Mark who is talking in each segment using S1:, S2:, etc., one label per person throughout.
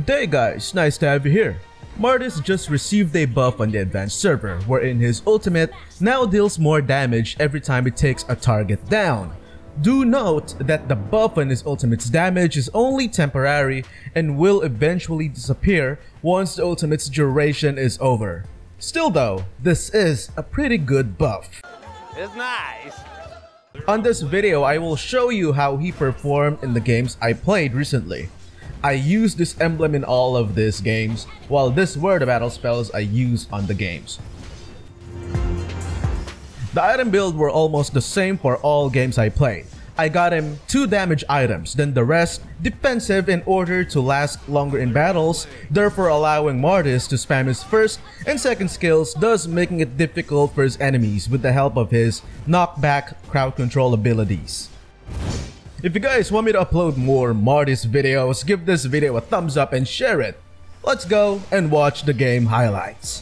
S1: Good day guys, nice to have you here. Martis just received a buff on the advanced server wherein his ultimate now deals more damage every time it takes a target down. Do note that the buff on his ultimate's damage is only temporary and will eventually disappear once the ultimate's duration is over. Still though, this is a pretty good buff.
S2: It's nice.
S1: On this video, I will show you how he performed in the games I played recently. I used this emblem in all of these games, while these were the battle spells I used on the games. The item build were almost the same for all games I played. I got him 2 damage items, then the rest defensive in order to last longer in battles, therefore allowing Martis to spam his first and second skills, thus making it difficult for his enemies with the help of his knockback crowd control abilities. If you guys want me to upload more Martis videos, give this video a thumbs up and share it. Let's go and watch the game highlights.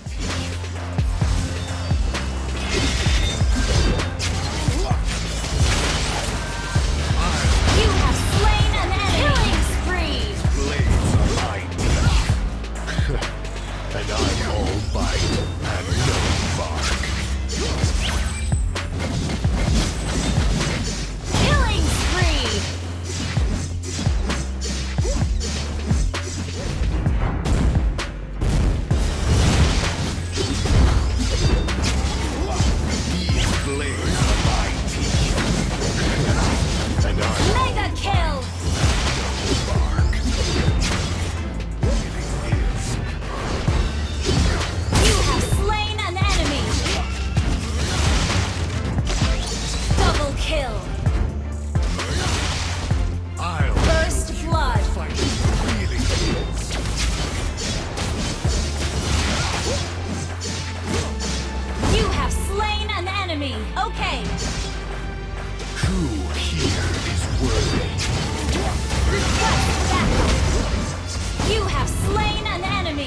S3: Okay.
S4: Who here is worthy?
S3: Request battle. You have slain an enemy.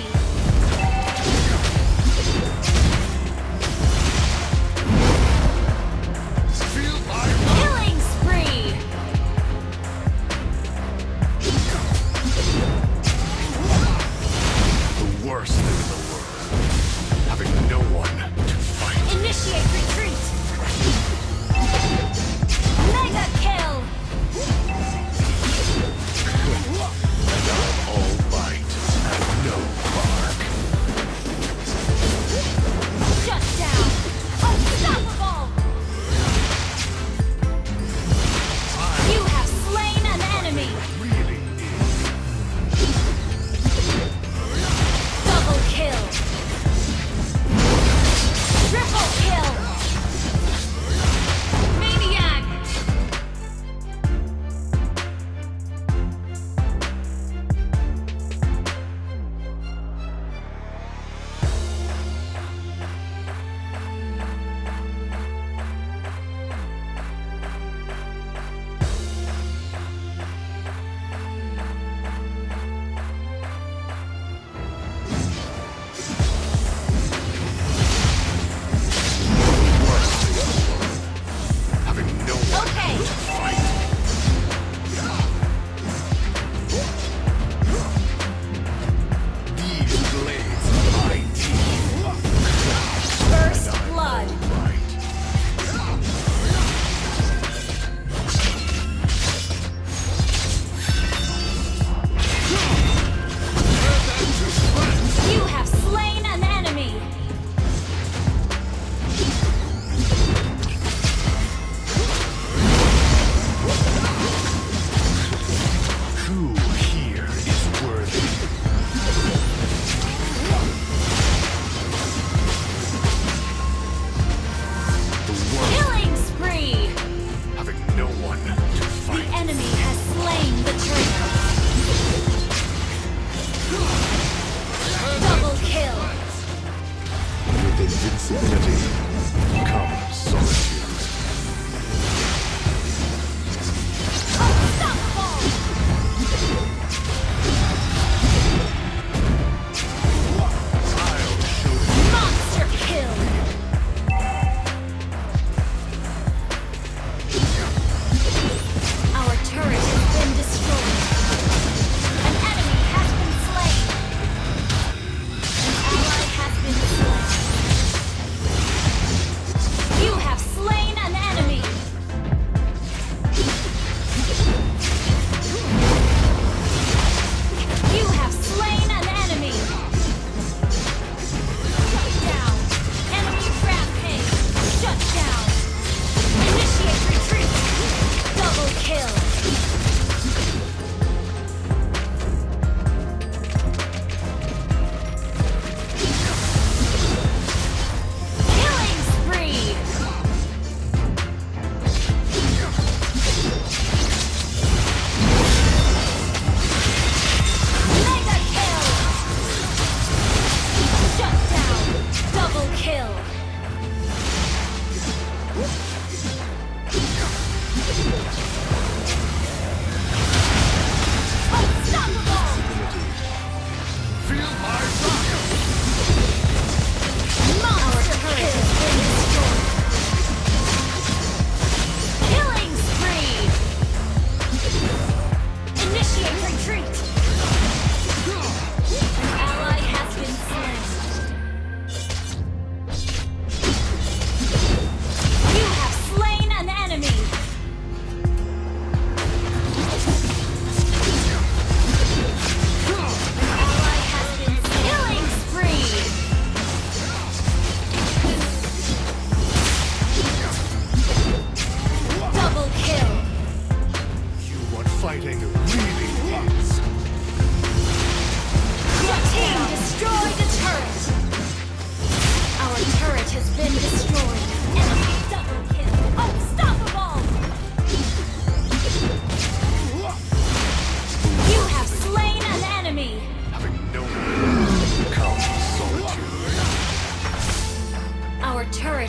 S3: Killing spree.
S4: The worst thing in the world, having no one to fight.
S3: Initiate retreat. Mega kill!
S4: And I'm all bite and no bark.
S3: Shut down! Unstoppable! You have slain an enemy!
S4: Really
S3: Double kill! Triple kill! Maniac!
S4: Invincibility comes solitude.
S3: Unstoppable!
S4: I'll show you.
S3: Monster kill! Our turret has been destroyed. An enemy has been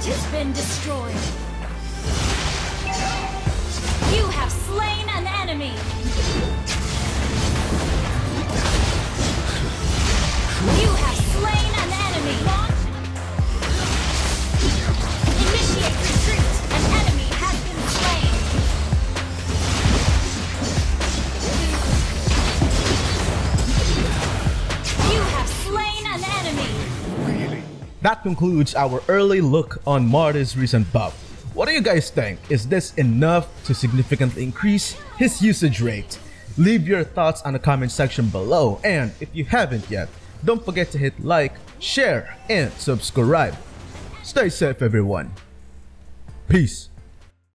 S3: has been destroyed. You have slain an enemy. You have slain an enemy. Initiate retreat. An enemy has been slain. You have slain an enemy.
S1: That concludes our early look on Martis' recent buff. What do you guys think? Is this enough to significantly increase his usage rate? Leave your thoughts on the comment section below, and if you haven't yet, don't forget to hit like, share, and subscribe. Stay safe everyone. Peace.